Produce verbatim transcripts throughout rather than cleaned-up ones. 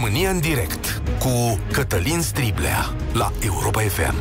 România în direct cu Cătălin Striblea la Europa F M.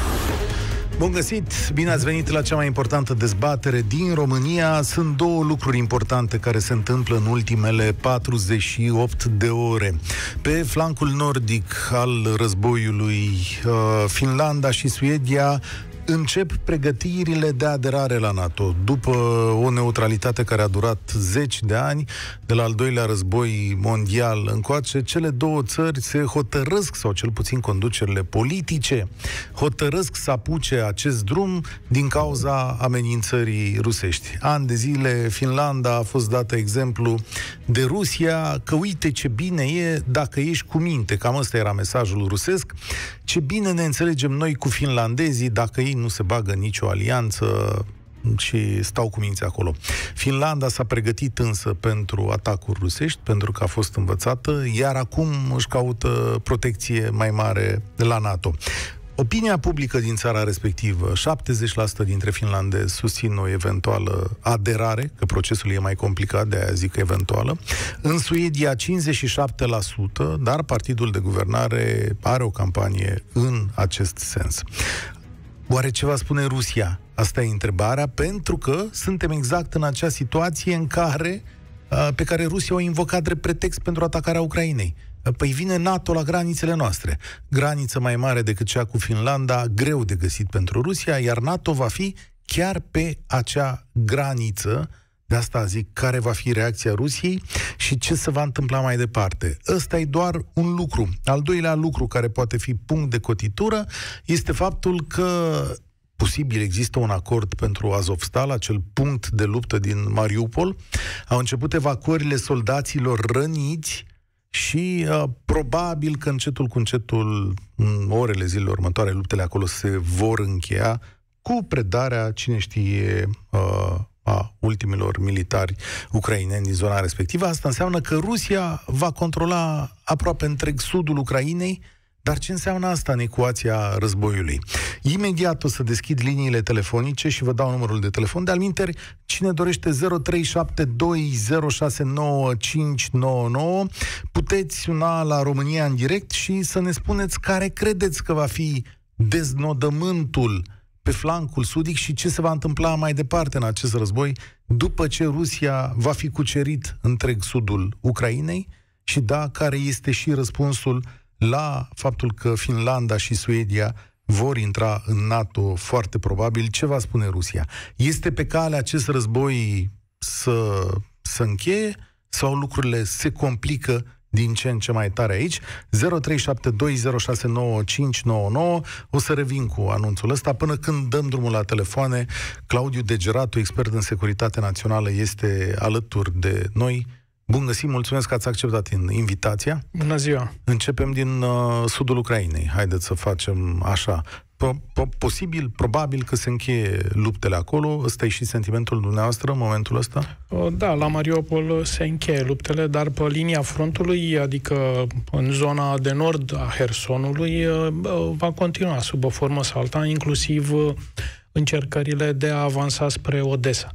Bun găsit! Bine ați venit la cea mai importantă dezbatere din România. Sunt două lucruri importante care se întâmplă în ultimele patruzeci și opt de ore. Pe flancul nordic al războiului, Finlanda și Suedia încep pregătirile de aderare la NATO. După o neutralitate care a durat zeci de ani, de la al doilea război mondial încoace, cele două țări se hotărăsc, sau cel puțin conducerile politice, hotărăsc să apuce acest drum din cauza amenințării rusești. Ani de zile, Finlanda a fost dată exemplu de Rusia, că uite ce bine e dacă ești cu minte. Cam ăsta era mesajul rusesc. Ce bine ne înțelegem noi cu finlandezii dacă ei nu se bagă în nicio alianță și stau cu minți acolo. Finlanda s-a pregătit însă pentru atacuri rusești, pentru că a fost învățată, iar acum își caută protecție mai mare de la NATO. Opinia publică din țara respectivă, șaptezeci la sută dintre finlandezi susțin o eventuală aderare, că procesul e mai complicat, de aia zic eventuală. În Suedia, cincizeci și șapte la sută, dar partidul de guvernare are o campanie în acest sens. Oare ce va spune Rusia? Asta e întrebarea, pentru că suntem exact în acea situație în care, pe care Rusia o invocat drept pretext pentru atacarea Ucrainei. Păi vine NATO la granițele noastre. Graniță mai mare decât cea cu Finlanda, greu de găsit pentru Rusia, iar NATO va fi chiar pe acea graniță. De asta zic, care va fi reacția Rusiei și ce se va întâmpla mai departe. Ăsta e doar un lucru. Al doilea lucru care poate fi punct de cotitură este faptul că posibil există un acord pentru Azovstal, acel punct de luptă din Mariupol. Au început evacuările soldaților răniți și uh, probabil că încetul cu încetul, în orele zilele următoare, luptele acolo se vor încheia cu predarea, cine știe, uh, a ultimilor militari ucraineni din zona respectivă. Asta înseamnă că Rusia va controla aproape întreg sudul Ucrainei. Dar ce înseamnă asta în ecuația războiului? Imediat o să deschid liniile telefonice și vă dau numărul de telefon. De alminteri, cine dorește zero trei șapte doi zero șase nouă cinci nouă nouă, puteți suna la România în direct și să ne spuneți care credeți că va fi deznodământul pe flancul sudic și ce se va întâmpla mai departe în acest război după ce Rusia va fi cucerit întreg sudul Ucrainei și da, care este și răspunsul la faptul că Finlanda și Suedia vor intra în NATO foarte probabil. Ce va spune Rusia? Este pe cale acest război să, să încheie sau lucrurile se complică din ce în ce mai tare aici? zero trei șapte doi zero șase nouă cinci nouă nouă. O să revin cu anunțul ăsta. Până când dăm drumul la telefoane, Claudiu Degeratu, expert în securitate națională, este alături de noi. Bun găsit, mulțumesc că ați acceptat invitația. Bună ziua! Începem din uh, sudul Ucrainei. Haideți să facem așa. Posibil, probabil că se încheie luptele acolo. Ăsta e și sentimentul dumneavoastră în momentul ăsta? Da, la Mariupol se încheie luptele, dar pe linia frontului, adică în zona de nord a Hersonului, va continua sub o formă sau alta, inclusiv încercările de a avansa spre Odessa.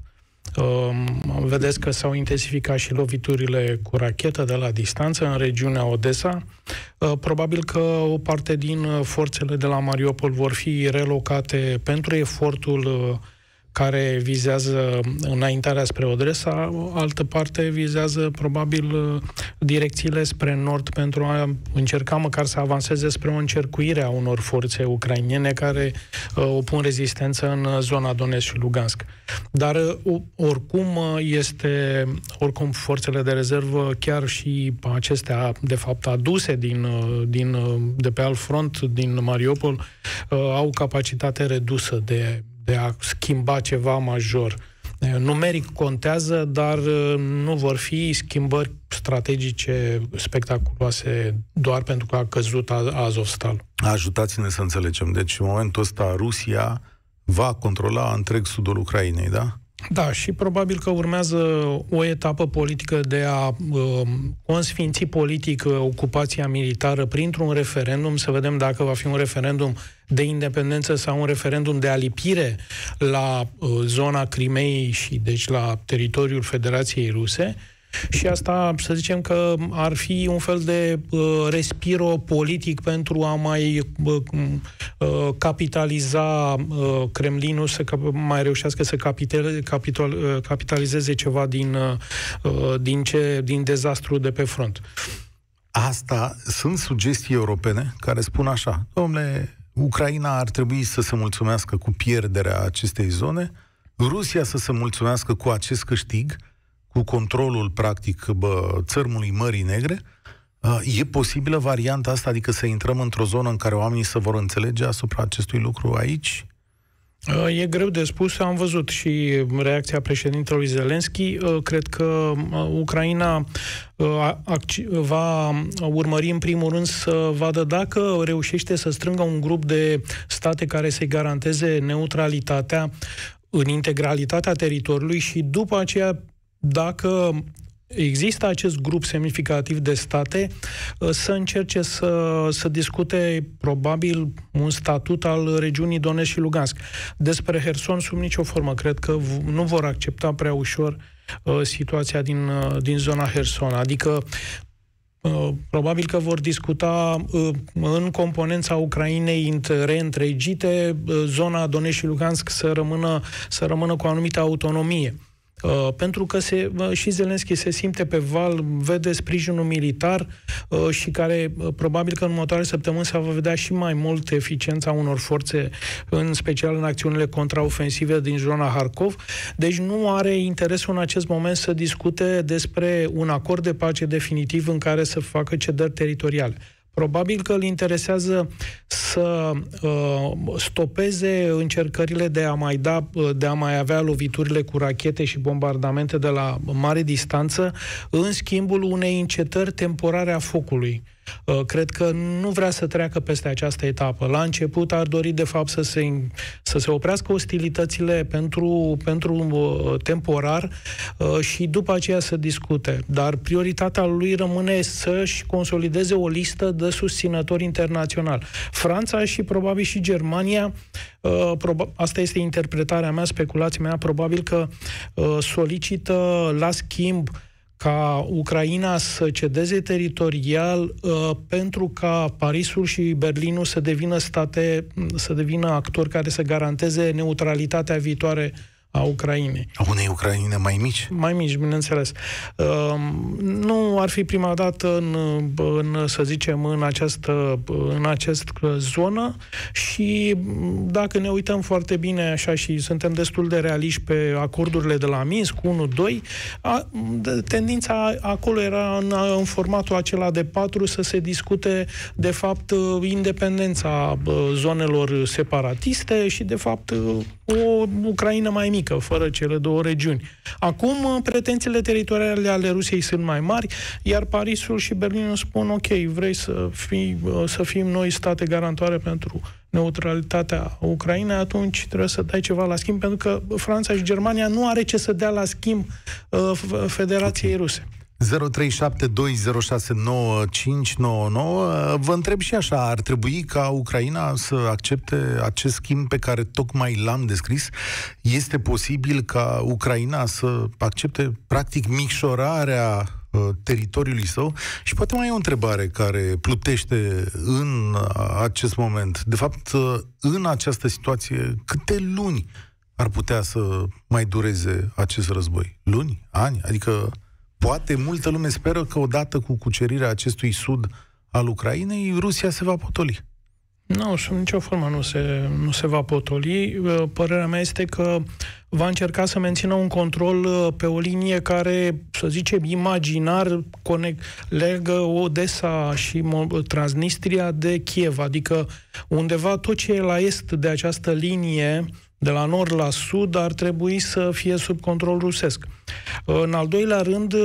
Uh, vedeți că s-au intensificat și loviturile cu rachetă de la distanță în regiunea Odessa. Uh, probabil că o parte din forțele de la Mariupol vor fi relocate pentru efortul uh, care vizează înaintarea spre Odessa, altă parte vizează probabil direcțiile spre nord pentru a încerca măcar să avanseze spre o încercuire a unor forțe ucrainene care uh, opun rezistență în zona Donetsk și Lugansk. Dar uh, oricum este, oricum forțele de rezervă, chiar și acestea de fapt aduse din, din, de pe alt front, din Mariupol, uh, au capacitate redusă de de a schimba ceva major. Numeric contează, dar nu vor fi schimbări strategice spectaculoase doar pentru că a căzut Azovstal. Ajutați-ne să înțelegem. Deci, în momentul ăsta, Rusia va controla întreg sudul Ucrainei, da? Da, și probabil că urmează o etapă politică de a uh, consfinți politic ocupația militară printr-un referendum, să vedem dacă va fi un referendum de independență sau un referendum de alipire la uh, zona Crimeei și deci la teritoriul Federației Ruse. Și asta, să zicem că ar fi un fel de uh, respiro politic pentru a mai uh, uh, capitaliza uh, Kremlinul, să cap- mai reușească să capital, capital, uh, capitalizeze ceva din, uh, din, ce, din dezastru de pe front. Asta sunt sugestii europene care spun așa: dom'le, Ucraina ar trebui să se mulțumească cu pierderea acestei zone, Rusia să se mulțumească cu acest câștig, cu controlul, practic, bă, țărmului Mării Negre. E posibilă varianta asta, adică să intrăm într-o zonă în care oamenii se vor înțelege asupra acestui lucru aici? E greu de spus, am văzut și reacția președintelui Zelenski. Cred că Ucraina va urmări în primul rând să vadă dacă reușește să strângă un grup de state care să-i garanteze neutralitatea în integralitatea teritoriului și după aceea, dacă există acest grup semnificativ de state, să încerce să, să discute probabil un statut al regiunii Donetsk și Lugansk. Despre Herson, sub nicio formă, cred că nu vor accepta prea ușor uh, situația din, uh, din zona Herson. Adică uh, probabil că vor discuta uh, în componența Ucrainei reîntregite uh, zona Donetsk și Lugansk să rămână, să rămână cu o anumită autonomie. Uh, pentru că se, uh, și Zelenski se simte pe val, vede sprijinul militar uh, și care uh, probabil că în următoarele săptămâni se va vedea și mai mult eficiența unor forțe, în special în acțiunile contraofensive din zona Harkov. Deci nu are interesul în acest moment să discute despre un acord de pace definitiv în care să facă cedări teritoriale. Probabil că îl interesează să uh, stopeze încercările de a mai da, de a mai avea loviturile cu rachete și bombardamente de la mare distanță, în schimbul unei încetări temporare a focului. Uh, cred că nu vrea să treacă peste această etapă. La început ar dori, de fapt, să se, să se oprească ostilitățile pentru, pentru uh, temporar uh, și după aceea să discute. Dar prioritatea lui rămâne să-și consolideze o listă de susținători internaționali. Franța și probabil și Germania, uh, proba- asta este interpretarea mea, speculația mea, probabil că uh, solicită la schimb ca Ucraina să cedeze teritorial uh, pentru ca Parisul și Berlinul să devină state, să devină actori care să garanteze neutralitatea viitoare a Ucrainei. A unei Ucraine mai mici? Mai mici, bineînțeles. Uh, nu ar fi prima dată în, în, să zicem, în această, în această zonă și dacă ne uităm foarte bine așa și suntem destul de realiști pe acordurile de la Minsk, unu doi, a, tendința acolo era în, în formatul acela de patru să se discute, de fapt, independența zonelor separatiste și, de fapt, o Ucraina mai mică, fără cele două regiuni. Acum, pretențiile teritoriale ale Rusiei sunt mai mari, iar Parisul și Berlinul spun, ok, vrei să, fii, să fim noi state garantoare pentru neutralitatea Ucrainei, atunci trebuie să dai ceva la schimb, pentru că Franța și Germania nu are ce să dea la schimb uh, Federației okay. Ruse. zero trei șapte doi zero șase nouă cinci nouă nouă. Vă întreb și așa, ar trebui ca Ucraina să accepte acest schimb pe care tocmai l-am descris? Este posibil ca Ucraina să accepte practic micșorarea uh, teritoriului său? Și poate mai e o întrebare care plutește în acest moment. De fapt, uh, în această situație, câte luni ar putea să mai dureze acest război? Luni? Ani? Adică poate multă lume speră că odată cu cucerirea acestui sud al Ucrainei, Rusia se va potoli. Nu, sub nicio formă nu se, nu se va potoli. Părerea mea este că va încerca să mențină un control pe o linie care, să zicem, imaginar conect, legă Odessa și Transnistria de Kiev, adică undeva tot ce e la est de această linie, de la nord la sud, ar trebui să fie sub control rusesc. În al doilea rând,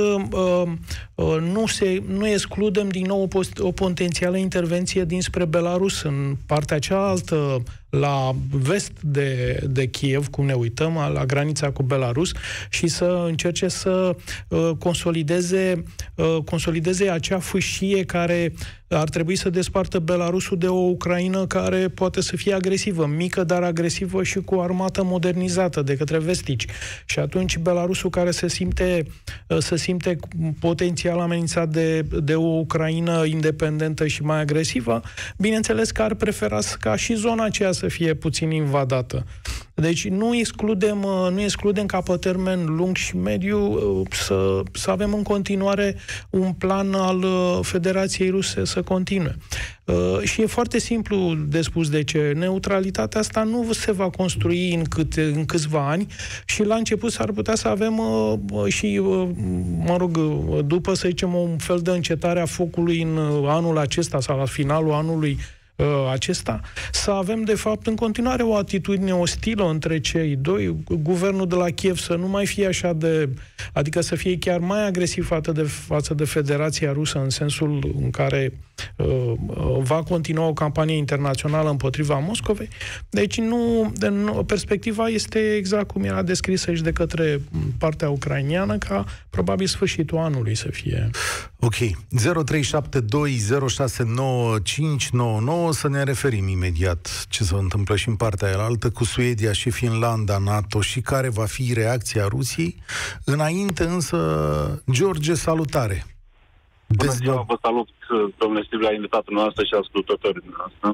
nu, se, nu excludem din nou o, o potențială intervenție dinspre Belarus, în partea cealaltă, la vest de, de Kiev, cum ne uităm, la granița cu Belarus, și să încerce să consolideze consolideze acea fâșie care ar trebui să despartă Belarusul de o Ucraina care poate să fie agresivă, mică, dar agresivă și cu o armată modernizată de către vestici. Și atunci Belarusul care se simte, se simte potențial amenințat de, de o Ucraina independentă și mai agresivă, bineînțeles că ar prefera ca și zona aceea să fie puțin invadată. Deci nu excludem, nu excludem ca pe termen lung și mediu să, să avem în continuare un plan al Federației Ruse să continue. Și e foarte simplu de spus de ce. Neutralitatea asta nu se va construi în, câte, în câțiva ani și la început s-ar putea să avem și, mă rog, după, să zicem, un fel de încetare a focului în anul acesta sau la finalul anului acesta, să avem, de fapt, în continuare o atitudine ostilă între cei doi, guvernul de la Kiev să nu mai fie așa de, adică să fie chiar mai agresiv față de, față de Federația Rusă, în sensul în care uh, va continua o campanie internațională împotriva Moscovei. Deci nu, nu, perspectiva este exact cum era descrisă și de către partea ucrainiană, ca probabil sfârșitul anului să fie. Ok. zero trei șapte doi zero șase nouă cinci nouă nouă. Să ne referim imediat ce se întâmplă și în partea aia cu Suedia și Finlanda, NATO, și care va fi reacția Rusiei. Înainte însă, George, salutare! Bună ziua, vă salut, domnule Striblea, invitatul noastră și ascultătorii noastre.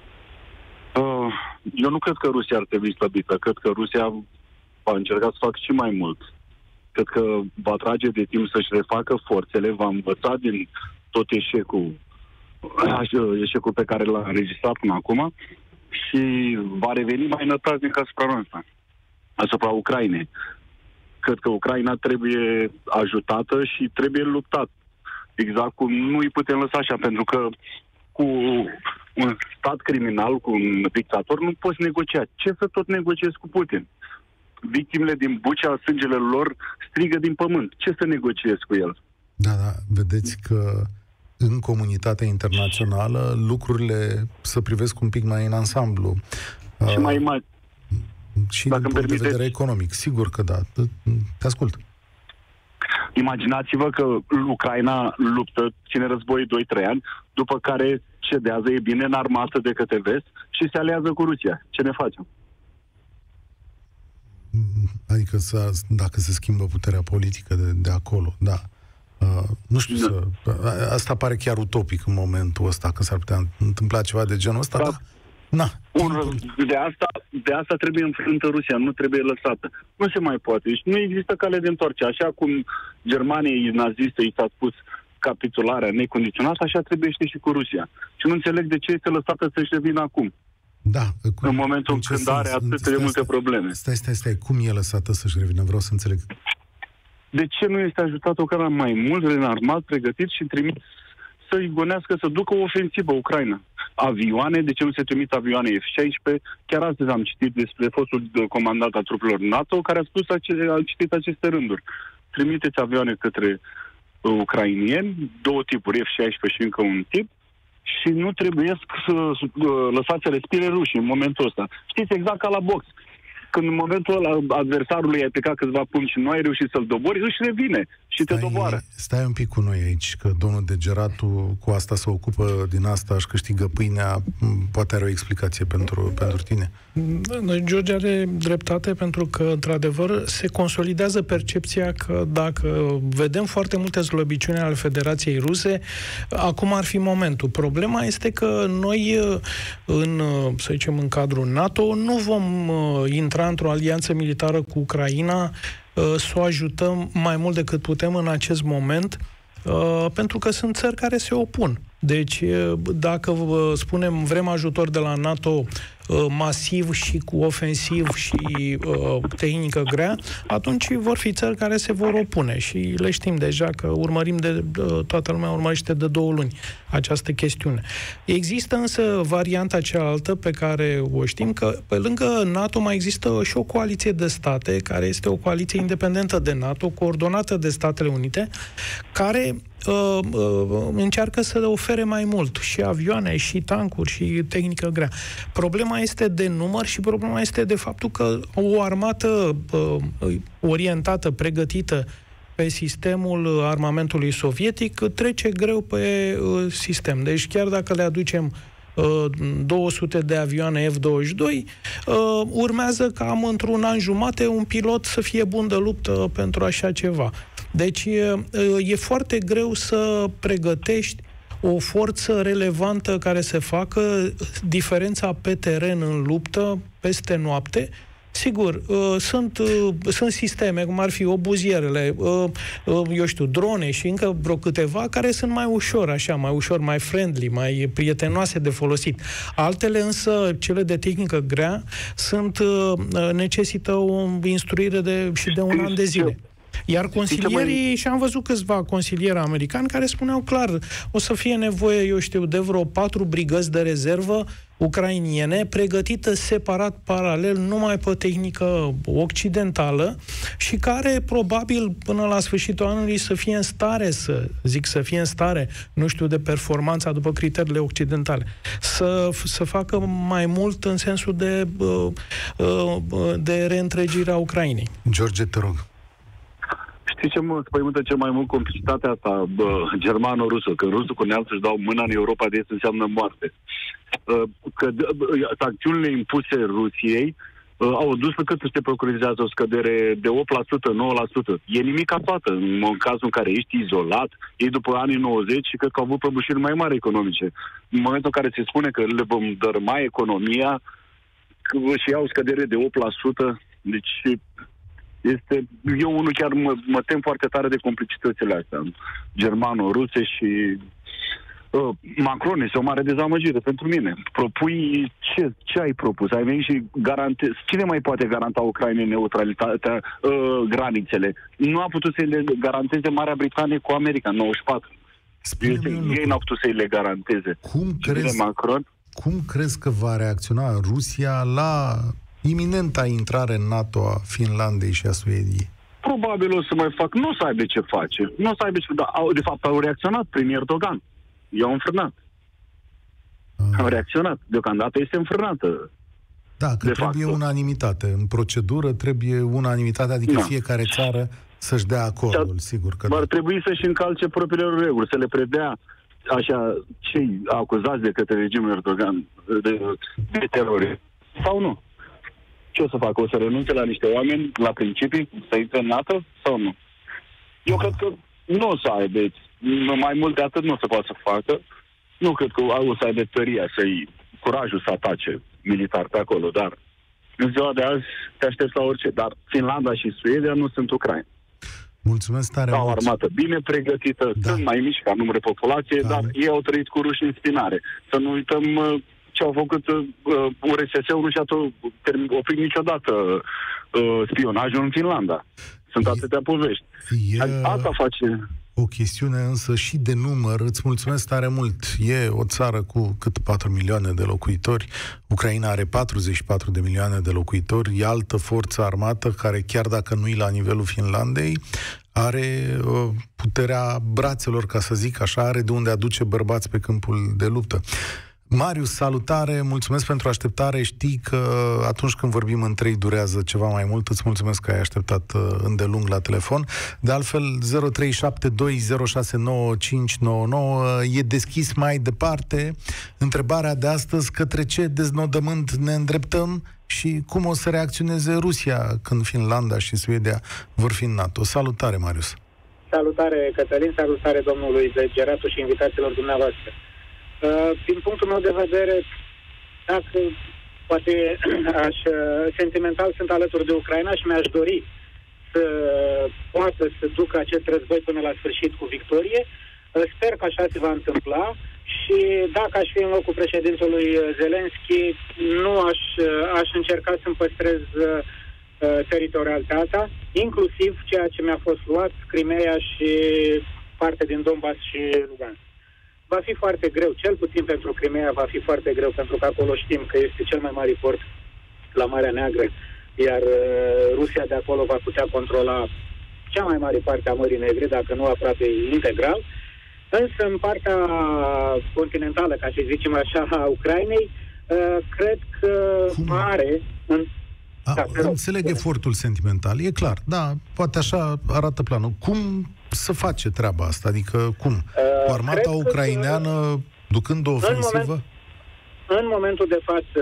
Eu nu cred că Rusia ar trebui slăbită. Cred că Rusia va încerca să facă și mai mult. Cred că va trage de timp să-și refacă forțele, va învăța din tot eșecul eșecul pe care l-a înregistrat până acum și va reveni mai nătaznic asupra noastră, asupra Ucrainei. Cred că Ucraina trebuie ajutată și trebuie luptat. Exact cum nu îi putem lăsa așa, pentru că cu un stat criminal, cu un dictator, nu poți negocia. Ce să tot negociezi cu Putin? Victimele din Bucea, sângele lor strigă din pământ. Ce să negociezi cu el? Da, da, vedeți că în comunitatea internațională lucrurile se privesc un pic mai în ansamblu. Și mai mari. Și din punct de vedere economic. Sigur că da. Te ascult. Imaginați-vă că Ucraina luptă, ține război doi trei ani, după care cedează, e bine înarmată de către vest și se aliază cu Rusia. Ce ne facem? Adică să, dacă se schimbă puterea politică de, de acolo, da. Uh, nu știu, da. să, asta pare chiar utopic în momentul ăsta, că s-ar putea întâmpla ceva de genul ăsta, da. Da. Na. Un, de, asta, de asta trebuie înfrântă Rusia, nu trebuie lăsată. Nu se mai poate. Deci nu există cale de întoarcere. Așa cum Germaniei naziste i s-a spus capitularea necondiționată, așa trebuie și cu Rusia. Și nu înțeleg de ce este lăsată să-și revină acum. Da. Cum, în momentul în când are atât de multe probleme. Stai, stai, stai. Cum e lăsată să-și revină? Vreau să înțeleg. De ce nu este ajutat Ucraina mai mult, reînarmat, pregătit și trimis să-i gonească, să ducă o ofensivă Ucraina? Avioane, de ce nu se trimit avioane F șaisprezece? Chiar astăzi am citit despre fostul comandant al trupelor NATO, care a spus, a citit aceste rânduri. Trimiteți avioane către ucrainieni, două tipuri, F șaisprezece și încă un tip, și nu trebuie să lăsați să respire rușii în momentul ăsta. Știți, exact ca la box. Când în momentul ăla adversarului ai plecat câțiva pungi și nu ai reușit să-l dobori, își revine și stai, te doboară. Stai un pic cu noi aici, că domnul Degeratu cu asta se ocupă, din asta își câștigă pâinea, poate are o explicație pentru, pentru tine. George are dreptate, pentru că, într-adevăr, se consolidează percepția că dacă vedem foarte multe slăbiciuni ale Federației Ruse, acum ar fi momentul. Problema este că noi, în, să zicem, în cadrul NATO, nu vom intra într-o alianță militară cu Ucraina, să o ajutăm mai mult decât putem în acest moment, pentru că sunt țări care se opun. Deci, dacă spunem vrem ajutor de la NATO masiv și cu ofensiv și uh, tehnică grea, atunci vor fi țări care se vor opune și le știm deja că urmărim de, uh, toată lumea urmărește de două luni această chestiune. Există însă varianta cealaltă pe care o știm, că pe lângă NATO mai există și o coaliție de state, care este o coaliție independentă de NATO, coordonată de Statele Unite, care Uh, uh, încearcă să le ofere mai mult, și avioane, și tancuri, și tehnică grea. Problema este de număr și problema este de faptul că o armată uh, orientată, pregătită pe sistemul armamentului sovietic, trece greu pe sistem. Deci chiar dacă le aducem două sute de avioane F douăzeci și doi, urmează cam într-un an jumate un pilot să fie bun de luptă pentru așa ceva. Deci e foarte greu să pregătești o forță relevantă care să facă diferența pe teren în luptă peste noapte. Sigur, uh, sunt, uh, sunt sisteme, cum ar fi obuzierele, uh, uh, eu știu, drone și încă vreo câteva, care sunt mai ușor, așa, mai ușor, mai friendly, mai prietenoase de folosit. Altele însă, cele de tehnică grea, sunt, uh, necesită o instruire de, și de un an de zile. Iar consilierii, și am văzut câțiva consilieri americani care spuneau clar, o să fie nevoie, eu știu, de vreo patru brigăzi de rezervă ucrainiene, pregătită separat, paralel, numai pe tehnică occidentală și care, probabil, până la sfârșitul anului să fie în stare, să zic, să fie în stare, nu știu, de performanța după criteriile occidentale, să, să facă mai mult în sensul de, de reîntregire a Ucrainei. George, te rog. Știi ce mă spăimântă cel mai mult? Complicitatea asta germano-rusă, că rusul cu neamțul își dau mâna în Europa de Est înseamnă moarte. Că sancțiunile impuse Rusiei au dus la cât se procurizează o scădere de opt la sută, nouă la sută. E nimic toată în cazul în care ești izolat, ei după anii nouăzeci și cred că au avut prăbușiri mai mari economice. În momentul în care se spune că le vom dărâma economia și iau scădere de opt la sută, deci este, eu unul chiar mă, mă tem foarte tare de complicitățile astea germano-ruse și uh, Macron este o mare dezamăgire pentru mine. Propui ce, ce ai propus? Ai venit și garante... Cine mai poate garanta Ucrainei neutralitatea, uh, granițele? Nu a putut să le garanteze Marea Britanie cu America în nouăzeci și patru. Este, ei n-au putut să-i le garanteze. Cum crezi, Macron? cum crezi că va reacționa Rusia la iminenta intrare în NATO a Finlandei și a Suediei? Probabil o să mai fac, nu o să aibă ce face. Nu o să aibă ce, dar au, de fapt au reacționat prin Erdogan. I-au înfrânat. Ah. Au reacționat. Deocamdată este înfrânată. Da, că trebuie fapt. unanimitate. În procedură trebuie unanimitate, adică da. fiecare țară să-și dea acordul, da. sigur că ar trebui să-și încalce propriile reguli, să le predea așa cei acuzați de către regimul Erdogan de, de terorie. Sau nu? Ce o să facă? O să renunțe la niște oameni, la principii, să intre în NATO sau nu? Eu cred că nu o să aibă, mai mult de atât nu o să poată să facă. Nu cred că o să aibă tăria, să-i curajul să atace militar pe acolo, dar în ziua de azi te aștepți la orice. Dar Finlanda și Suedia nu sunt Ucraina. Mulțumesc tare mult. Au o armată bine pregătită, da. sunt mai mici ca număr de populație, da. dar ei au trăit cu ruși în spinare. Să nu uităm ce au făcut uh, U R S S-ul, nu și-a oprit niciodată uh, spionajul în Finlanda. Sunt e, atâtea povești. E Asta face... o chestiune însă și de număr. Îți mulțumesc tare mult. E o țară cu cât patru milioane de locuitori. Ucraina are patruzeci și patru de milioane de locuitori. E altă forță armată care, chiar dacă nu e la nivelul Finlandei, are uh, puterea brațelor, ca să zic așa, are de unde aduce bărbați pe câmpul de luptă. Marius, salutare, mulțumesc pentru așteptare. Știi că atunci când vorbim în trei durează ceva mai mult. Îți mulțumesc că ai așteptat îndelung la telefon. De altfel, zero trei șapte doi zero șase nouă cinci nouă nouă e deschis mai departe. Întrebarea de astăzi: către ce deznodământ ne îndreptăm și cum o să reacționeze Rusia când Finlanda și Suedia vor fi în NATO? Salutare, Marius! Salutare, Cătălin, salutare domnului Degeratu și invitațiilor dumneavoastră. Uh, din punctul meu de vedere, dacă poate aș, sentimental sunt alături de Ucraina și mi-aș dori să poată să ducă acest război până la sfârșit cu victorie. Uh, sper că așa se va întâmpla și dacă aș fi în locul președintelui Zelenski, nu aș, aș încerca să-mi păstrez uh, teritorialitatea, inclusiv ceea ce mi-a fost luat, Crimea și parte din Donbass și Lugansk. Va fi foarte greu, cel puțin pentru Crimea va fi foarte greu, pentru că acolo știm că este cel mai mare port la Marea Neagră, iar uh, Rusia de acolo va putea controla cea mai mare parte a Mării Negre, dacă nu aproape integral. Însă în partea continentală, ca să zicem așa, a Ucrainei, uh, cred că are... În... A, da, înțeleg rog. Efortul sentimental, e clar, da, poate așa arată planul. Cum să face treaba asta? Adică, cum? Cu armata uh, ucraineană că, ducând o ofensivă? În, moment, în momentul de față,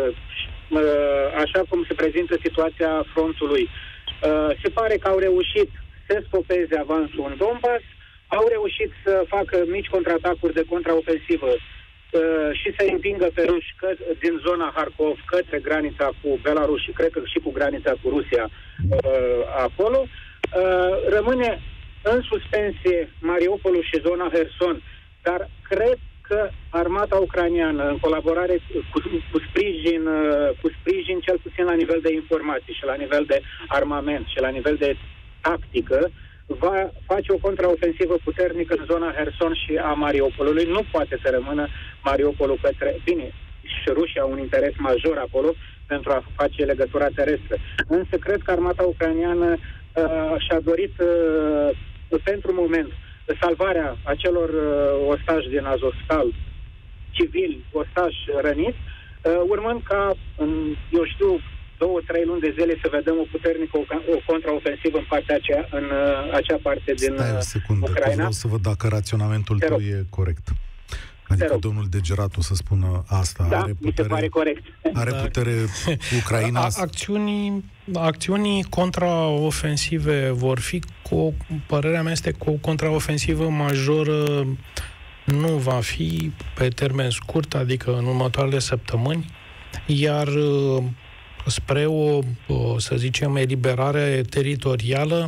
așa cum se prezintă situația frontului, se pare că au reușit să stopeze avansul în Donbass, au reușit să facă mici contraatacuri de contraofensivă și să împingă pe ruși din zona Harkov către granița cu Belarus și cred că și cu granița cu Rusia acolo. Rămâne în suspensie Mariupolul și zona Herson, dar cred că armata ucraineană, în colaborare cu, cu sprijin, cu sprijin cel puțin la nivel de informații și la nivel de armament și la nivel de tactică, va face o contraofensivă puternică în zona Herson și a Mariupolului. Nu poate să rămână Mariupolul către... Bine, și Rusia au un interes major acolo pentru a face legătura terestră. Însă cred că armata ucraineană uh, și-a dorit uh, pentru moment salvarea acelor uh, ostași din Azovstal, civili, ostași răniți, uh, urmând ca, în, eu știu, două, trei luni de zile să vedem o puternică, o, o contraofensivă în partea aceea, în uh, acea parte din Ucraina. Stai o secundă, că vreau să văd dacă raționamentul tău e corect. Adică domnul Degeratu să spună asta. Da, are putere, mi se pare corect. Are putere Ucraina? A, acțiunii, acțiunii contraofensive vor fi, cu părerea mea este că o contraofensivă majoră nu va fi pe termen scurt, adică în următoarele săptămâni, iar spre o, să zicem, eliberare teritorială,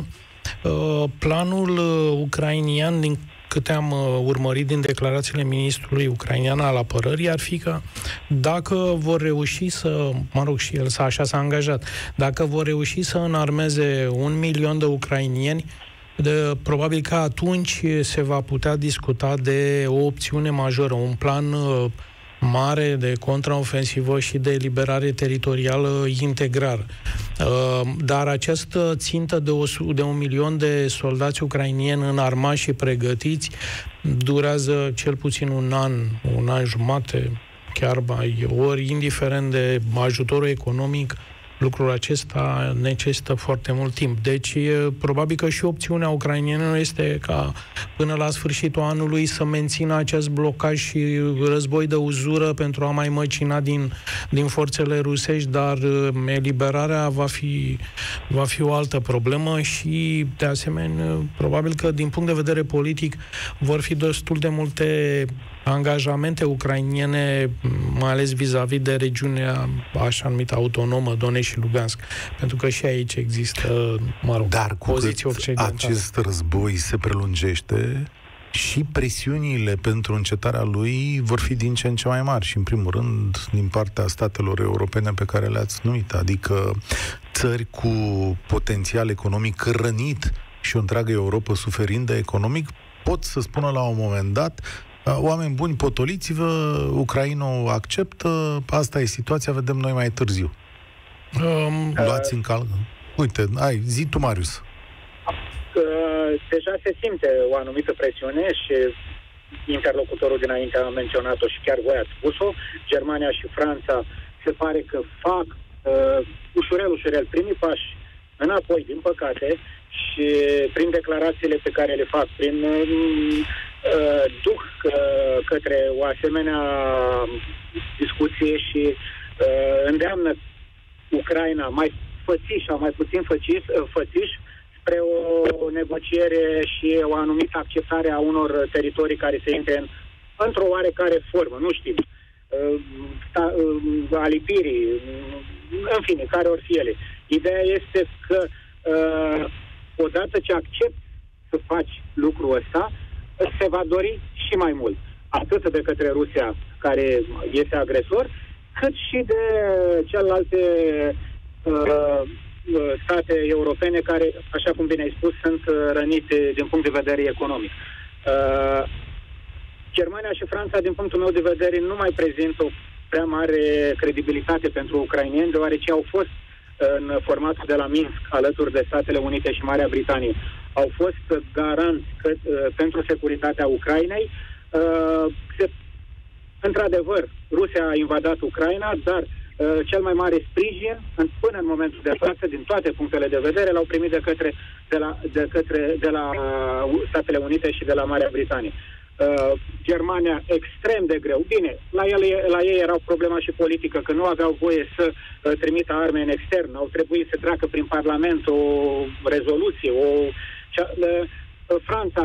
planul ucrainian, din câte am urmărit din declarațiile ministrului ucrainean al apărării, ar fi că dacă vor reuși să, mă rog, și el așa s-a angajat, dacă vor reuși să înarmeze un milion de ucrainieni, de, probabil că atunci se va putea discuta de o opțiune majoră, un plan mare de contraofensivă și de eliberare teritorială integral. Dar această țintă de, o, de un milion de soldați ucrainieni înarmați și pregătiți durează cel puțin un an, un an jumate, chiar mai, ori indiferent de ajutorul economic, lucrul acesta necesită foarte mult timp. Deci, probabil că și opțiunea ucrainienilor este ca până la sfârșitul anului să mențină acest blocaj și război de uzură pentru a mai măcina din, din forțele rusești, dar eliberarea va fi, va fi o altă problemă și, de asemenea, probabil că din punct de vedere politic vor fi destul de multe angajamente ucrainiene, mai ales vis-a-vis de regiunea așa numită autonomă, Donetsk și Lugansk, pentru că și aici există, mă rog, dar poziții occidentale. Acest război se prelungește și presiunile pentru încetarea lui vor fi din ce în ce mai mari și, în primul rând, din partea statelor europene pe care le-ați numit, adică țări cu potențial economic rănit și o întreagă Europa suferindă economic, pot să spună la un moment dat: oameni buni, potoliți-vă, Ucraina o acceptă, asta e situația, vedem noi mai târziu. Um, Luați în calm. Uite, ai, zi tu, Marius. Deja se simte o anumită presiune și interlocutorul dinainte a menționat-o și chiar voi ați spus-o. Germania și Franța se pare că fac uh, ușurel, ușurel primii pași înapoi, din păcate, și prin declarațiile pe care le fac, prin uh, duc că, către o asemenea discuție și uh, îndeamnă Ucraina mai fățiș sau mai puțin fățiș, fățiș spre o negociere și o anumită acceptare a unor teritorii care se intre în, într-o oarecare formă, nu știm, uh, sta, uh, alipirii, în fine, care or fi ele. Ideea este că uh, odată ce accepti să faci lucrul ăsta, se va dori și mai mult. Atât de către Rusia, care este agresor, cât și de celelalte uh, state europene care, așa cum bine ai spus, sunt rănite din punct de vedere economic. Uh, Germania și Franța, din punctul meu de vedere, nu mai prezintă o prea mare credibilitate pentru ucrainieni, deoarece au fost în formatul de la Minsk, alături de Statele Unite și Marea Britanie, au fost garanți că, uh, pentru securitatea Ucrainei. Uh, se, într-adevăr, Rusia a invadat Ucraina, dar uh, cel mai mare sprijin în, până în momentul de față, din toate punctele de vedere, l-au primit de către de la, de către, de la uh, Statele Unite și de la Marea Britanie. Uh, Germania extrem de greu. Bine, la, ele, la ei era o problemă și politică, că nu aveau voie să uh, trimită arme în extern. Au trebuit să treacă prin Parlament o rezoluție. O, cea, uh, Franța,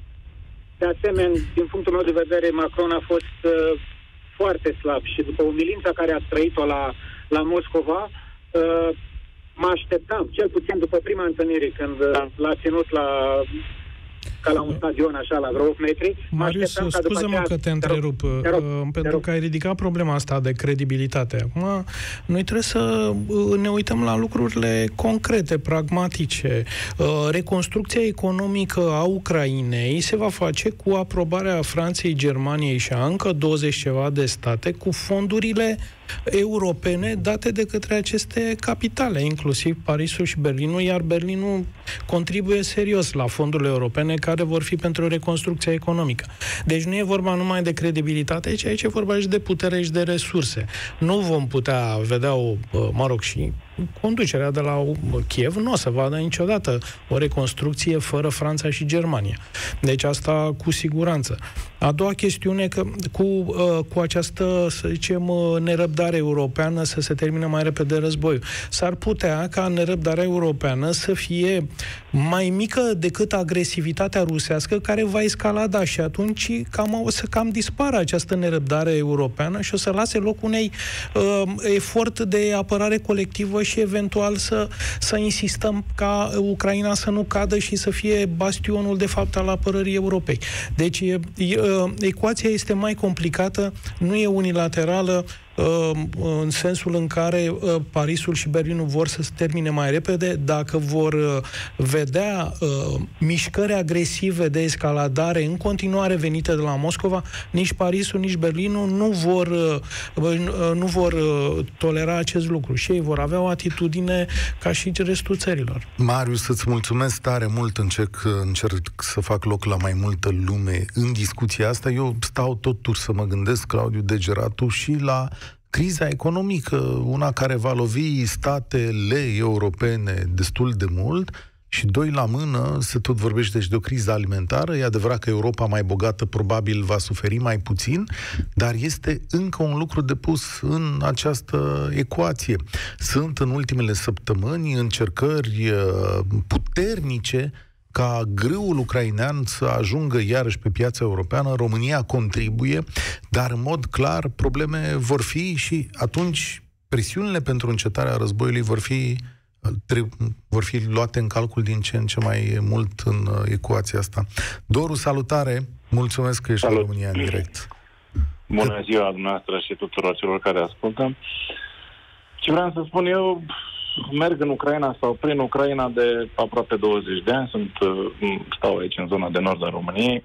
de asemenea, din punctul meu de vedere, Macron a fost uh, foarte slab și după umilința care a trăit-o la, la Moscova, uh, mă așteptam, cel puțin după prima întâlnire, când uh, l-a ținut la... ca la un stadion, așa, la vreo opt metri. Marius, scuză-mă că te întrerup, te rog, pentru te rog. că ai ridicat problema asta de credibilitate. Acum, noi trebuie să ne uităm la lucrurile concrete, pragmatice. Reconstrucția economică a Ucrainei se va face cu aprobarea Franței, Germaniei și a încă douăzeci ceva de state, cu fondurile europene date de către aceste capitale, inclusiv Parisul și Berlinul, iar Berlinul contribuie serios la fondurile europene care vor fi pentru reconstrucția economică. Deci nu e vorba numai de credibilitate, ci aici e vorba și de putere și de resurse. Nu vom putea vedea o, mă rog, și conducerea de la Kiev nu o să vadă niciodată o reconstrucție fără Franța și Germania. Deci asta cu siguranță. A doua chestiune, că cu, cu această, să zicem, nerăbdare europeană să se termine mai repede războiul. S-ar putea ca nerăbdarea europeană să fie mai mică decât agresivitatea rusească, care va escalada și atunci cam, o să cam dispară această nerăbdare europeană și o să lase loc unei uh, efort de apărare colectivă și eventual să, să insistăm ca Ucraina să nu cadă și să fie bastionul de fapt al apărării Europei. Deci e, e, ecuația este mai complicată, nu e unilaterală, în sensul în care Parisul și Berlinul vor să se termine mai repede, dacă vor vedea mișcări agresive de escaladare în continuare venite de la Moscova, nici Parisul, nici Berlinul nu vor, nu vor tolera acest lucru și ei vor avea o atitudine ca și restul țărilor. Marius, îți mulțumesc tare mult, încerc, încerc să fac loc la mai multă lume în discuția asta. Eu stau totuși să mă gândesc, Claudiu Degeratu, și la criza economică, una care va lovi statele europene destul de mult și doi la mână, se tot vorbește și de o criză alimentară. E adevărat că Europa mai bogată probabil va suferi mai puțin, dar este încă un lucru de pus în această ecuație. Sunt în ultimele săptămâni încercări puternice ca grâul ucrainean să ajungă iarăși pe piața europeană. România contribuie, dar în mod clar probleme vor fi și atunci presiunile pentru încetarea războiului vor fi, vor fi luate în calcul din ce în ce mai mult în ecuația asta. Doru, salutare! Mulțumesc că ești Salut. în România în direct. Bună ziua dumneavoastră și tuturor celor care ascultă. Ce vreau să spun eu, merg în Ucraina sau prin Ucraina de aproape douăzeci de ani, sunt, stau aici în zona de nord a României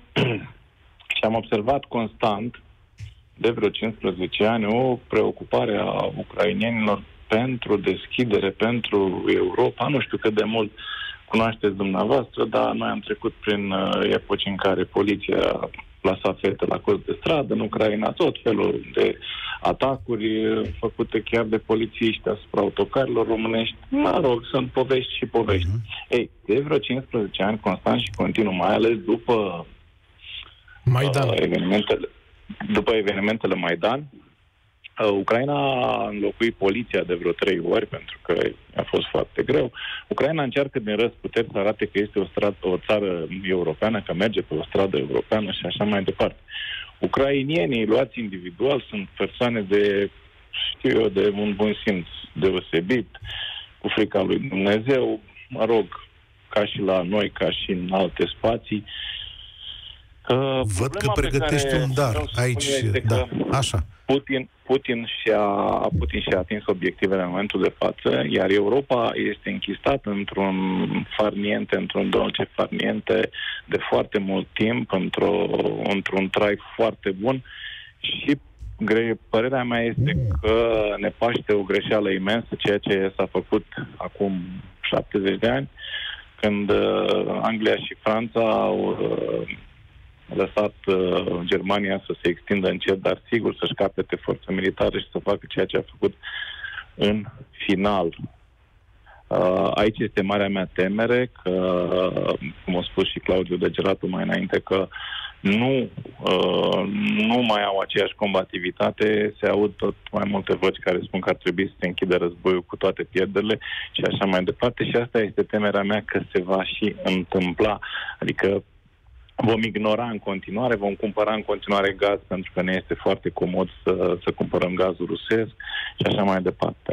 și am observat constant de vreo cincisprezece ani o preocupare a ucrainienilor pentru deschidere, pentru Europa. Nu știu cât de mult cunoașteți dumneavoastră, dar noi am trecut prin epoci în care poliția plasa fete la colț de stradă în Ucraina, tot felul de atacuri făcute chiar de polițiști asupra autocarilor românești. Mă rog, sunt povești și povești. Uh-huh. Ei, de vreo cincisprezece ani, constant și continuu, mai ales după Maidan. Uh, evenimentele, după evenimentele Maidan, uh, Ucraina a înlocuit poliția de vreo trei ori, pentru că a fost foarte greu. Ucraina încearcă din răzputeri să arate că este o, stradă, o țară europeană, că merge pe o stradă europeană și așa mai departe. Ucrainienii, luați individual, sunt persoane de, știu eu, de un bun simț deosebit, cu frica lui Dumnezeu, mă rog, ca și la noi, ca și în alte spații. Uh, Văd că pregătești un dar aici, da, așa. Putin, Putin, și-a, Putin și-a atins obiectivele în momentul de față, iar Europa este închistată într-un farniente, într-un dolce farniente de foarte mult timp, într-o, într-un trai foarte bun și gre- părerea mea este că ne paște o greșeală imensă, ceea ce s-a făcut acum șaptezeci de ani, când uh, Anglia și Franța au uh, lăsat uh, Germania să se extindă încet, dar sigur să-și capete forță militară și să facă ceea ce a făcut în final. Uh, aici este marea mea temere că, cum a spus și Claudiu Degeratu mai înainte, că nu, uh, nu mai au aceeași combativitate, se aud tot mai multe voci care spun că ar trebui să se închidă războiul cu toate pierderile și așa mai departe, și asta este temerea mea că se va și întâmpla. Adică vom ignora în continuare, vom cumpăra în continuare gaz pentru că ne este foarte comod să, să cumpărăm gazul rusesc și așa mai departe.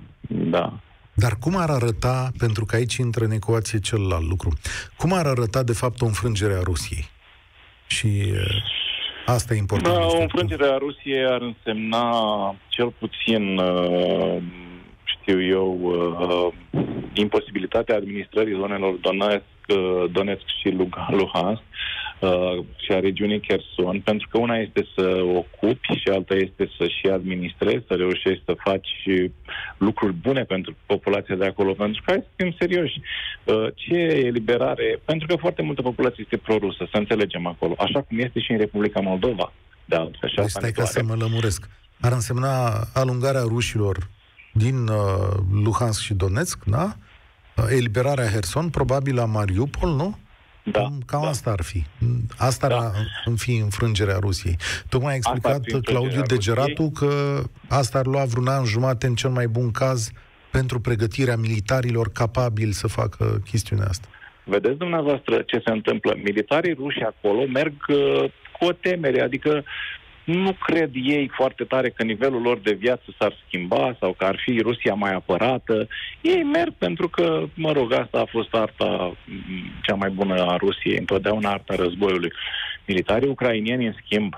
Da. Dar cum ar arăta, pentru că aici intră în ecuație celălalt lucru, cum ar arăta de fapt o înfrângere a Rusiei? Și uh, asta e important. Da, o înfrângere a Rusiei ar însemna cel puțin, uh, știu eu, uh, imposibilitatea administrării zonelor Donetsk, uh, Donetsk și Luhansk uh, și a regiunii Kherson, pentru că una este să ocupi și alta este să și administrezi, să reușești să faci lucruri bune pentru populația de acolo, pentru că hai să fim serioși. Uh, ce eliberare? Pentru că foarte multă populație este prorusă, să înțelegem acolo, așa cum este și în Republica Moldova. De altfel, deci stai ca să mă lămuresc. Ar însemna alungarea rușilor din uh, Luhansk și Donetsk, da? Eliberarea Herson, probabil la Mariupol, nu? Da. Cam, cam da. asta ar fi. Asta da. ar fi înfrângerea Rusiei. Tocmai a explicat Claudiu Degeratu că asta ar lua vreun an jumate în cel mai bun caz pentru pregătirea militarilor capabili să facă chestiunea asta. Vedeți dumneavoastră ce se întâmplă? Militarii ruși acolo merg uh, cu o temere, adică nu cred ei foarte tare că nivelul lor de viață s-ar schimba sau că ar fi Rusia mai apărată. Ei merg pentru că, mă rog, asta a fost arta cea mai bună a Rusiei, întotdeauna arta războiului. Militarii ucrainieni, în schimb,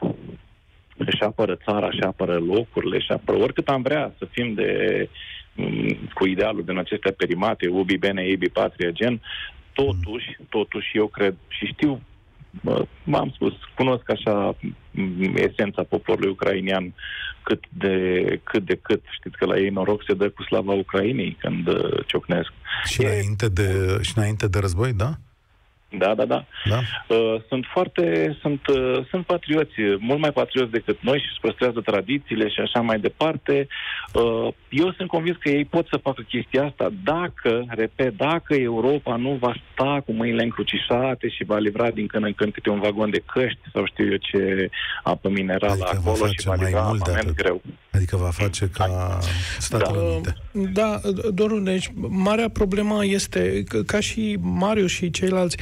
își apără țara, își apără locurile, își apără oricât am vrea să fim de, cu idealul din acestea perimate, ubi bene, ibi patria, gen, totuși, totuși eu cred și știu, m-am spus, cunosc așa esența poporului ucrainian cât de cât, de cât. Știți că la ei noroc se dă cu slava Ucrainei când uh, ciocnesc. Și înainte de, și înainte de război, da? Da, da, da. da? Uh, sunt foarte, sunt, uh, sunt patrioți, mult mai patrioți decât noi și își păstrează tradițiile și așa mai departe. Uh, eu sunt convins că ei pot să facă chestia asta dacă, repet, dacă Europa nu va sta cu mâinile încrucișate și va livra din când în când câte un vagon de căști sau știu eu ce apă minerală adică acolo și va livra armament greu. Adică va face ca Statele da. Unite. Da, Doru, deci marea problemă este, ca și Mariu și ceilalți,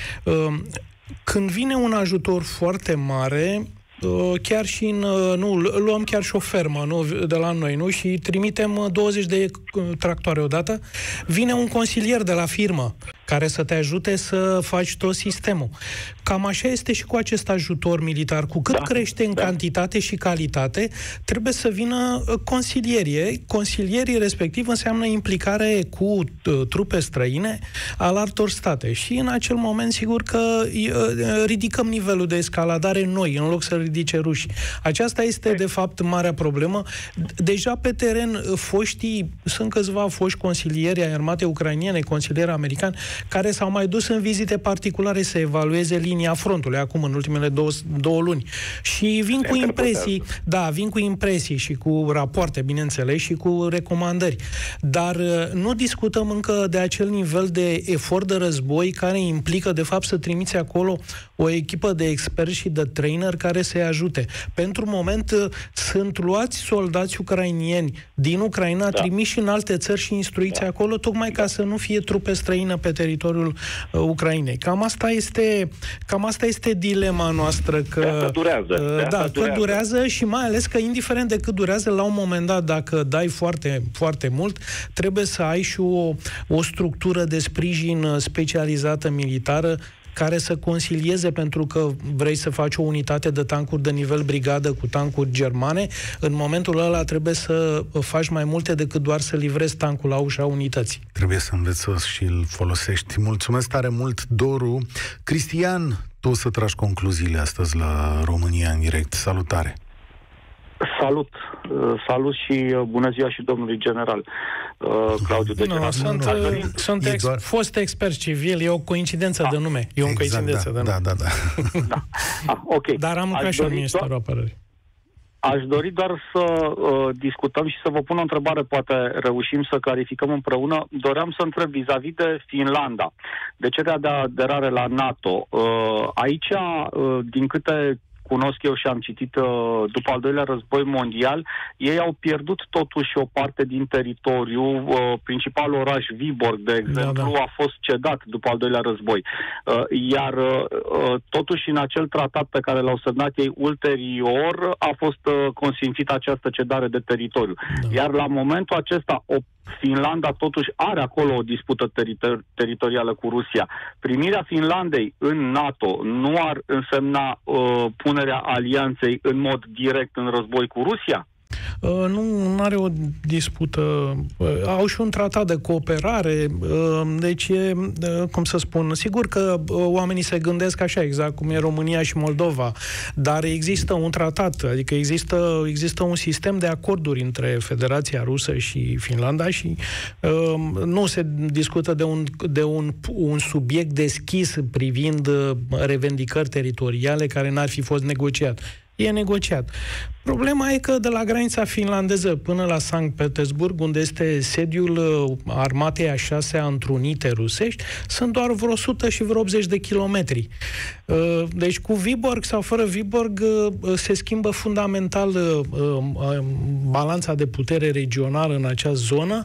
când vine un ajutor foarte mare, chiar și în, nu, luăm chiar și o fermă, nu, de la noi, nu, și trimitem douăzeci de tractoare odată, vine un consilier de la firmă care să te ajute să faci tot sistemul. Cam așa este și cu acest ajutor militar. Cu cât da, crește în da. cantitate și calitate, trebuie să vină consilierie. Consilierii respectiv înseamnă implicare cu trupe străine al altor state. Și în acel moment, sigur că ridicăm nivelul de escaladare noi, în loc să ridice rușii. Aceasta este, de fapt, marea problemă. Deja pe teren, foștii, sunt câțiva foști consilieri ai armatei ucrainiene, consilieri americani, care s-au mai dus în vizite particulare să evalueze linia frontului, acum în ultimele două, două luni. Și vin cu impresii, da, vin cu impresii și cu rapoarte, bineînțeles, și cu recomandări. Dar nu discutăm încă de acel nivel de efort de război care implică, de fapt, să trimiți acolo o echipă de experți și de trainer care să-i ajute. Pentru moment sunt luați soldați ucrainieni din Ucraina, da. trimiși în alte țări și instruiți da. acolo, tocmai da. ca să nu fie trupe străine pe teritoriul uh, Ucrainei. Cam asta este, cam asta este dilema noastră. Că, de asta durează. De uh, asta da, durează. că durează și mai ales că, indiferent de cât durează, la un moment dat, dacă dai foarte, foarte mult, trebuie să ai și o, o structură de sprijin specializată militară care să consilieze, pentru că vrei să faci o unitate de tancuri de nivel brigadă cu tancuri germane, în momentul ăla trebuie să faci mai multe decât doar să livrezi tancul la ușa unității. Trebuie să înveți să și îl folosești. Mulțumesc tare mult, Doru. Cristian, tu o să tragi concluziile astăzi la România în direct. Salutare! Salut! Salut și bună ziua și domnului general Claudiu Degeratu. No, sunt nu, nu. sunt ex, doar... fost expert civil, e o coincidență da. de nume. E o exact, coincidență da, de nume. Da, da, da. da. Ah, okay. Dar am ca și un ministerul apărării. Aș dori doar să uh, discutăm și să vă pun o întrebare, poate reușim să clarificăm împreună. Doream să întreb vis-a-vis de Finlanda, de cererea de aderare la NATO. Uh, aici, uh, din câte cunosc eu și am citit uh, după al doilea război mondial, ei au pierdut totuși o parte din teritoriu. Uh, principalul oraș Viborg, de exemplu, da, da. a fost cedat după al doilea război. Uh, iar uh, totuși în acel tratat pe care l-au semnat ei ulterior a fost uh, consfințită această cedare de teritoriu. Da. Iar la momentul acesta o Finlanda totuși are acolo o dispută teritor- teritorială cu Rusia. Primirea Finlandei în NATO nu ar însemna uh, punerea alianței în mod direct în război cu Rusia? Uh, nu, nu are o dispută. Uh, au și un tratat de cooperare, uh, deci e, uh, cum să spun, sigur că uh, oamenii se gândesc așa, exact cum e România și Moldova, dar există un tratat, adică există, există un sistem de acorduri între Federația Rusă și Finlanda și uh, nu se discută de un, de un, un subiect deschis privind uh, revendicări teritoriale care n-ar fi fost negociat. E negociat. Problema e că de la granița finlandeză până la Sankt Petersburg, unde este sediul armatei a șasea întrunite rusești, sunt doar vreo o sută și vreo optzeci de kilometri. Deci cu Viborg sau fără Viborg se schimbă fundamental balanța de putere regională în acea zonă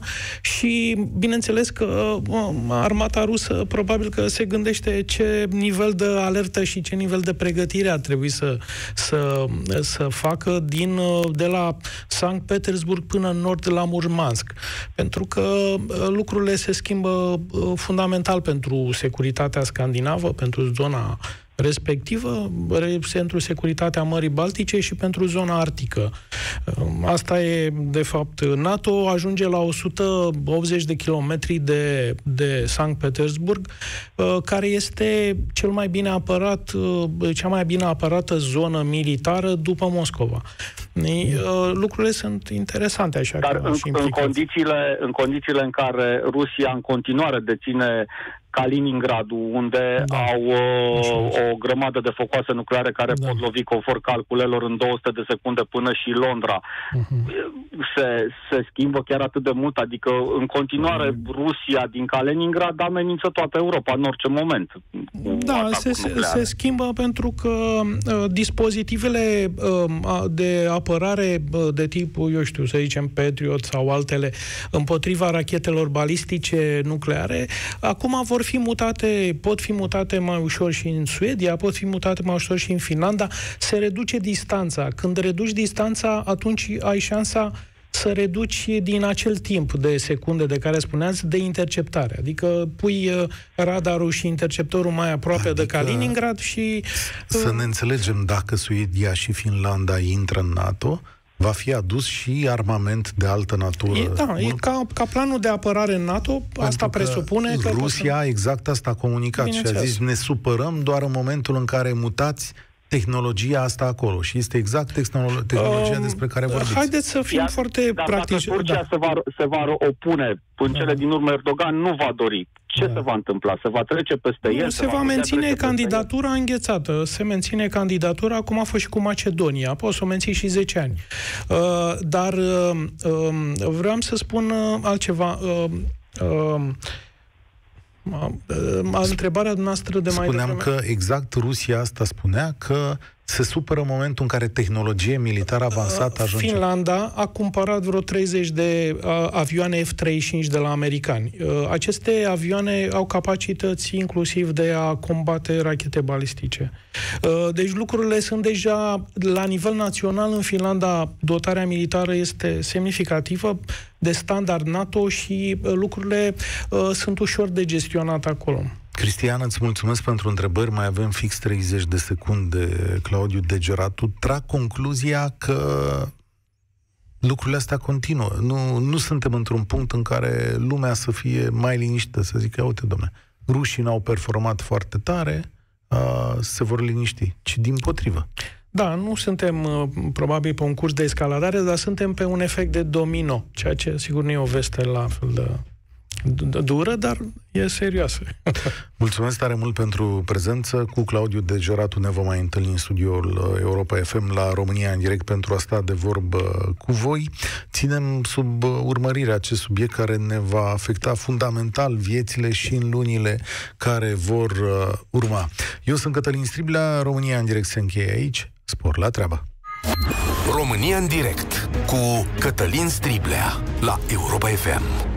și bineînțeles că armata rusă probabil că se gândește ce nivel de alertă și ce nivel de pregătire ar trebui să, să, să facă din, de la Sankt Petersburg până în nord la Murmansk. Pentru că lucrurile se schimbă fundamental pentru securitatea scandinavă, pentru zona respectivă, pentru securitatea Mării Baltice și pentru zona arctică. Asta e, de fapt, NATO ajunge la o sută optzeci de kilometri de, de Sankt Petersburg, care este cel mai bine apărat, cea mai bine apărată zonă militară după Moscova. Lucrurile sunt interesante, așa. Dar în, în, condițiile, în condițiile în care Rusia în continuare deține Kaliningradul, unde da. au uh, o grămadă de focoase nucleare care da. pot lovi conform calculelor în două sute de secunde până și Londra. Uh-huh. Se, se schimbă chiar atât de mult, adică în continuare uh-huh. Rusia din Kaliningrad amenință toată Europa în orice moment. Da, se, se schimbă pentru că uh, dispozitivele uh, de apărare uh, de tip, eu știu, să zicem Patriot sau altele, împotriva rachetelor balistice nucleare, acum vor fi mutate, pot fi mutate mai ușor și în Suedia, pot fi mutate mai ușor și în Finlanda. Se reduce distanța. Când reduci distanța, atunci ai șansa să reduci din acel timp de secunde de care spuneați de interceptare. Adică pui radarul și interceptorul mai aproape adică de Kaliningrad și... Să ne înțelegem, dacă Suedia și Finlanda intră în NATO, va fi adus și armament de altă natură. E, da, e ca, ca planul de apărare în NATO, pentru asta presupune că... Rusia că... exact asta a comunicat și a zis, ne supărăm doar în momentul în care mutați tehnologia asta acolo. Și este exact tehnolo- tehnologia uh, despre care vorbiți. Haideți să fim Iar, foarte dar practici. Dacă Turcia da. se, va, se va opune, în da. cele din urmă Erdogan nu va dori. Ce da. se va întâmpla? Se va trece peste el? Se, se va, va menține candidatura înghețată. Se menține candidatura, cum a fost și cu Macedonia. Poți să o menții și zece ani. Uh, dar uh, uh, vreau să spun uh, altceva. Uh, uh, Întrebarea noastră de mai Spuneam devreme... că exact Rusia asta spunea că se supără în momentul în care tehnologie militară avansată ajunge. Finlanda a cumpărat vreo treizeci de uh, avioane F treizeci și cinci de la americani. Uh, aceste avioane au capacități inclusiv de a combate rachete balistice. Uh, deci lucrurile sunt deja la nivel național. În Finlanda dotarea militară este semnificativă de standard NATO și uh, lucrurile uh, sunt ușor de gestionat acolo. Cristian, îți mulțumesc pentru întrebări. Mai avem fix treizeci de secunde, Claudiu Degeratu. Trag concluzia că lucrurile astea continuă. Nu, nu suntem într-un punct în care lumea să fie mai liniștită, să zică, uite, dom'le, rușii n-au performat foarte tare, uh, se vor liniști, ci dimpotrivă. Da, nu suntem uh, probabil pe un curs de escaladare, dar suntem pe un efect de domino, ceea ce sigur nu e o veste la fel de dură, dar e serioasă. Mulțumesc tare mult pentru prezență. Cu Claudiu Degeratu ne vom mai întâlni în studioul Europa F M la România în direct pentru a sta de vorbă cu voi. Ținem sub urmărire acest subiect care ne va afecta fundamental viețile și în lunile care vor urma. Eu sunt Cătălin Striblea, România în direct se încheie aici. Spor la treabă! România în direct cu Cătălin Striblea la Europa F M.